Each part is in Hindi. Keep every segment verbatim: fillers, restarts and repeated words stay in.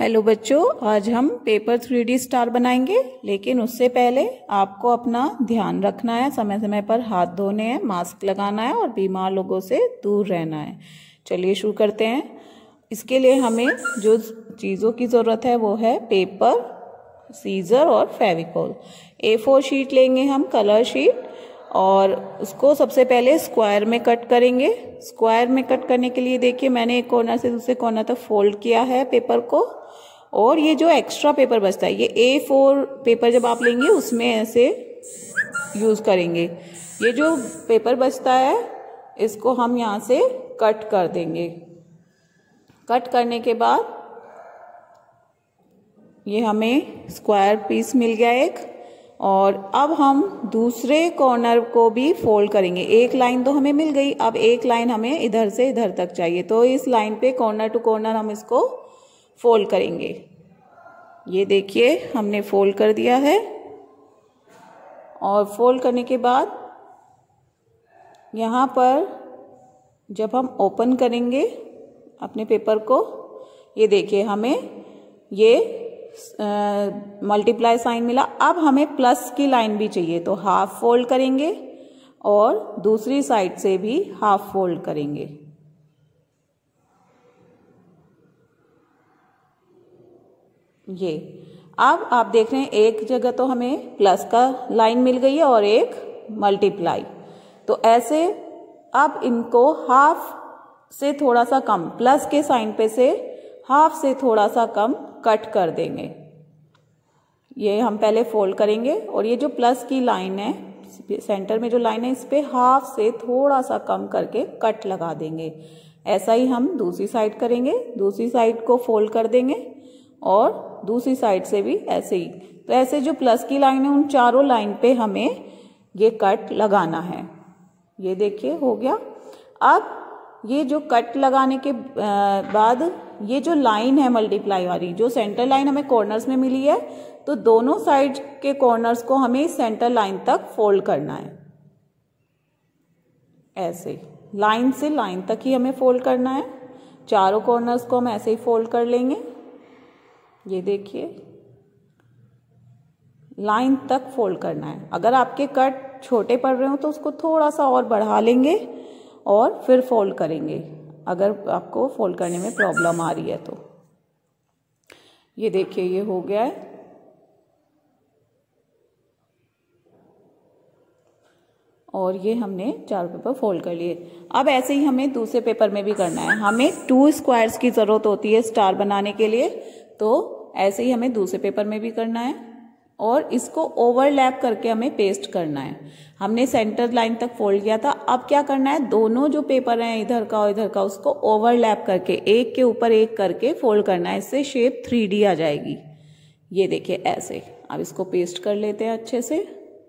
हेलो बच्चों, आज हम पेपर थ्री डी स्टार बनाएंगे। लेकिन उससे पहले आपको अपना ध्यान रखना है, समय समय पर हाथ धोने हैं, मास्क लगाना है और बीमार लोगों से दूर रहना है। चलिए शुरू करते हैं। इसके लिए हमें जो चीज़ों की ज़रूरत है वो है पेपर, सीजर और फेविकोल। ए फोर शीट लेंगे हम, कलर शीट, और उसको सबसे पहले स्क्वायर में कट करेंगे। स्क्वायर में कट करने के लिए देखिए मैंने एक कॉर्नर से दूसरे कॉर्नर तक फोल्ड किया है पेपर को। और ये जो एक्स्ट्रा पेपर बचता है, ये ए फोर पेपर जब आप लेंगे उसमें ऐसे यूज़ करेंगे। ये जो पेपर बचता है इसको हम यहाँ से कट कर देंगे। कट करने के बाद ये हमें स्क्वायर पीस मिल गया एक। और अब हम दूसरे कॉर्नर को भी फोल्ड करेंगे। एक लाइन तो हमें मिल गई, अब एक लाइन हमें इधर से इधर तक चाहिए, तो इस लाइन पे कॉर्नर टू कॉर्नर हम इसको फोल्ड करेंगे। ये देखिए हमने फोल्ड कर दिया है। और फोल्ड करने के बाद यहाँ पर जब हम ओपन करेंगे अपने पेपर को, ये देखिए हमें ये मल्टीप्लाई साइन मिला। अब हमें प्लस की लाइन भी चाहिए, तो हाफ फोल्ड करेंगे और दूसरी साइड से भी हाफ फोल्ड करेंगे। ये अब आप देख रहे हैं एक जगह तो हमें प्लस का लाइन मिल गई है और एक मल्टीप्लाई। तो ऐसे अब इनको हाफ से थोड़ा सा कम, प्लस के साइन पे से हाफ से थोड़ा सा कम कट कर देंगे। ये हम पहले फोल्ड करेंगे और ये जो प्लस की लाइन है, सेंटर में जो लाइन है, इस पे हाफ से थोड़ा सा कम करके कट लगा देंगे। ऐसा ही हम दूसरी साइड करेंगे। दूसरी साइड को फोल्ड कर देंगे और दूसरी साइड से भी ऐसे ही। तो ऐसे जो प्लस की लाइन है उन चारों लाइन पे हमें ये कट लगाना है। ये देखिए हो गया। अब ये जो कट लगाने के बाद ये जो लाइन है मल्टीप्लाई वाली, जो सेंटर लाइन हमें कॉर्नर्स में मिली है, तो दोनों साइड के कॉर्नर्स को हमें सेंटर लाइन तक फोल्ड करना है। ऐसे लाइन से लाइन तक ही हमें फोल्ड करना है। चारों कॉर्नर्स को हम ऐसे ही फोल्ड कर लेंगे। ये देखिए लाइन तक फोल्ड करना है। अगर आपके कट छोटे पड़ रहे हो तो उसको थोड़ा सा और बढ़ा लेंगे और फिर फोल्ड करेंगे, अगर आपको फोल्ड करने में प्रॉब्लम आ रही है तो। ये देखिए ये हो गया है। और ये हमने चार पेपर फोल्ड कर लिए। अब ऐसे ही हमें दूसरे पेपर में भी करना है। हमें टू स्क्वायर्स की जरूरत होती है स्टार बनाने के लिए, तो ऐसे ही हमें दूसरे पेपर में भी करना है और इसको ओवरलैप करके हमें पेस्ट करना है। हमने सेंटर लाइन तक फोल्ड किया था, अब क्या करना है, दोनों जो पेपर हैं इधर का और इधर का, उसको ओवरलैप करके एक के ऊपर एक करके फोल्ड करना है। इससे शेप थ्री डी आ जाएगी। ये देखिए ऐसे। अब इसको पेस्ट कर लेते हैं अच्छे से।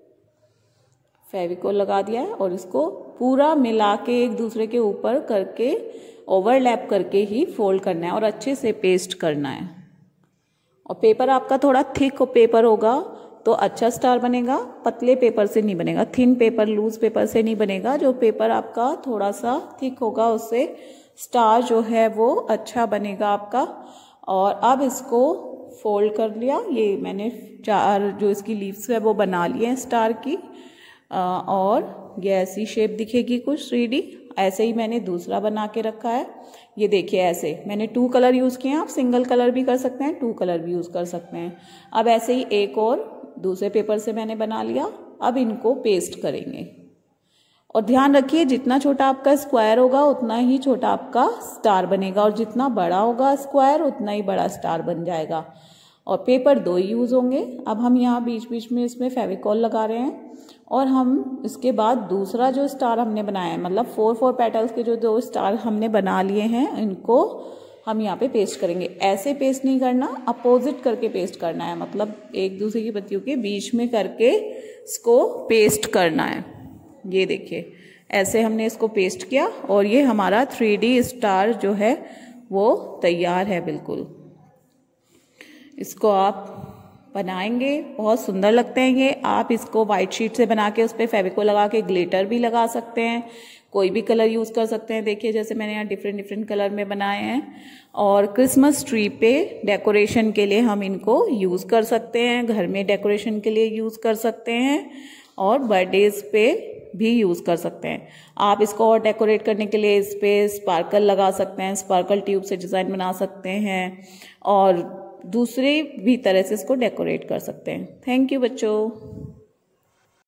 फेविकोल लगा दिया है और इसको पूरा मिला के एक दूसरे के ऊपर करके ओवरलैप करके ही फोल्ड करना है और अच्छे से पेस्ट करना है। और पेपर आपका थोड़ा थिक पेपर होगा तो अच्छा स्टार बनेगा, पतले पेपर से नहीं बनेगा। थिन पेपर, लूज पेपर से नहीं बनेगा। जो पेपर आपका थोड़ा सा थिक होगा उससे स्टार जो है वो अच्छा बनेगा आपका। और अब इसको फोल्ड कर लिया। ये मैंने चार जो इसकी लीव्स है वो बना लिए हैं स्टार की। और ये ऐसी शेप दिखेगी कुछ थ्री डी। ऐसे ही मैंने दूसरा बना के रखा है। ये देखिए ऐसे मैंने टू कलर यूज़ किए हैं। आप सिंगल कलर भी कर सकते हैं, टू कलर भी यूज़ कर सकते हैं। अब ऐसे ही एक और दूसरे पेपर से मैंने बना लिया। अब इनको पेस्ट करेंगे। और ध्यान रखिए जितना छोटा आपका स्क्वायर होगा उतना ही छोटा आपका स्टार बनेगा, और जितना बड़ा होगा स्क्वायर उतना ही बड़ा स्टार बन जाएगा। और पेपर दो ही यूज़ होंगे। अब हम यहाँ बीच बीच में इसमें फेविकोल लगा रहे हैं और हम इसके बाद दूसरा जो स्टार हमने बनाया है, मतलब फोर फोर पेटल्स के जो दो स्टार हमने बना लिए हैं, इनको हम यहाँ पे पेस्ट करेंगे। ऐसे पेस्ट नहीं करना, अपोजिट करके पेस्ट करना है, मतलब एक दूसरे की पत्तियों के बीच में करके इसको पेस्ट करना है। ये देखिए ऐसे हमने इसको पेस्ट किया और ये हमारा थ्री डी स्टार जो है वो तैयार है बिल्कुल। इसको आप बनाएंगे, बहुत सुंदर लगते हैं ये। आप इसको वाइट शीट से बना के उस पर फेविकोल लगा के ग्लिटर भी लगा सकते हैं, कोई भी कलर यूज़ कर सकते हैं। देखिए जैसे मैंने यहाँ डिफरेंट डिफरेंट कलर में बनाए हैं। और क्रिसमस ट्री पे डेकोरेशन के लिए हम इनको यूज़ कर सकते हैं, घर में डेकोरेशन के लिए यूज़ कर सकते हैं, और बर्थडेज पे भी यूज़ कर सकते हैं। आप इसको और डेकोरेट करने के लिए इस पे स्पार्कल लगा सकते हैं, स्पार्कल ट्यूब से डिज़ाइन बना सकते हैं, और दूसरी भी तरह से इसको डेकोरेट कर सकते हैं। थैंक यू बच्चों।